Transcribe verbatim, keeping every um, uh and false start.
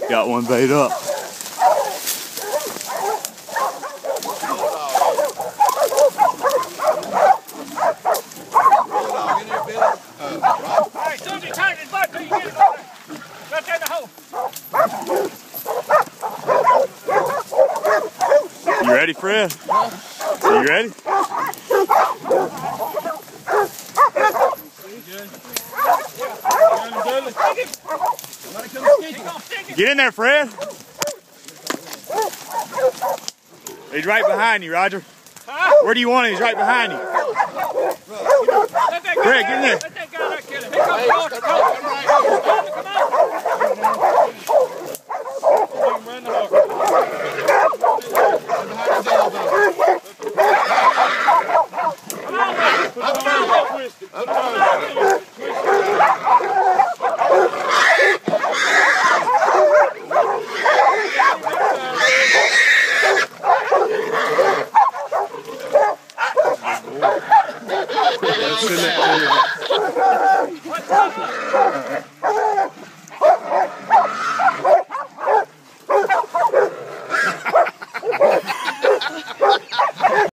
Got one bait up. Hey, Susie, turn his butt till you get it over there. Right there in the hole. You ready, Fred? Are you ready? Get in there, Fred. He's right behind you, Roger. Where do you want him? He's right behind you. Fred, get in there. Let that guy not kill him. Here comes George. Come on. Come on. Run the hook. That's in that.